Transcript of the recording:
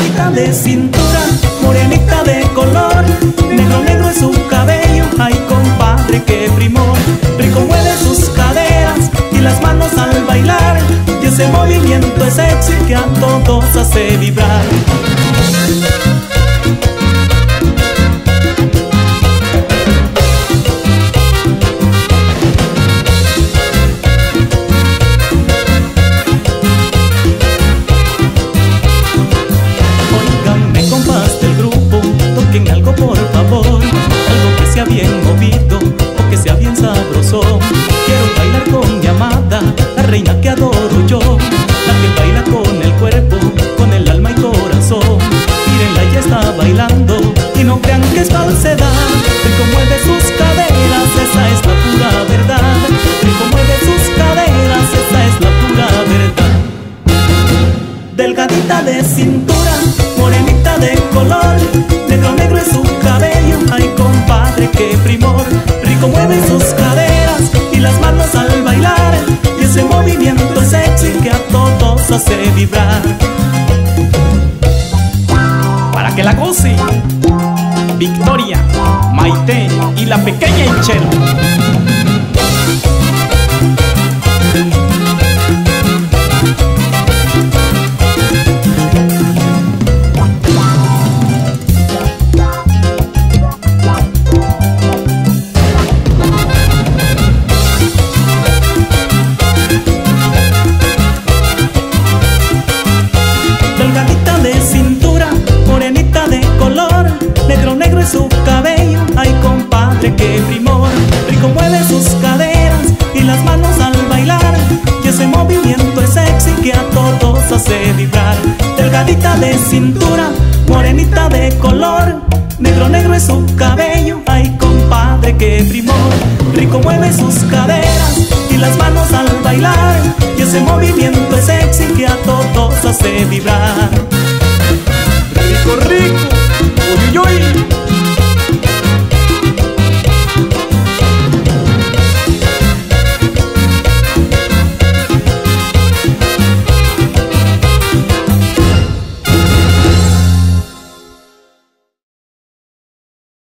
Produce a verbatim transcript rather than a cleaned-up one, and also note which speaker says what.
Speaker 1: delgadita de cintura, morenita de color, negro negro es su cabello, ay compadre qué primor. Rico mueve sus caderas y las manos al bailar, y ese movimiento es sexy que a todos hace vibrar. Algo por favor, algo que sea bien movido o que sea bien sabroso. Quiero bailar con mi amada, la reina que adoro yo, la que baila con el cuerpo, con el alma y corazón. Mírenla, ella está bailando y no crean que es falsedad. Rico mueve sus caderas, esa es la pura verdad. Rico mueve sus caderas, esa es la pura verdad. Delgadita de cintura, morenita de color, negro negro es su cabello, ay compadre qué primor. Rico mueve sus caderas y las manos al bailar, y ese movimiento es sexy que a todos hace vibrar. Para que la goce Victoria, Maite y la pequeña Hinchero. Negro negro es su cabello, ay compadre qué primor. Rico mueve sus caderas y las manos al bailar, y ese movimiento es sexy que a todos hace vibrar. Delgadita de cintura, morenita de color, negro negro es su cabello, ay compadre qué primor. Rico mueve sus caderas y las manos al bailar, y ese movimiento es sexy que a todos hace vibrar.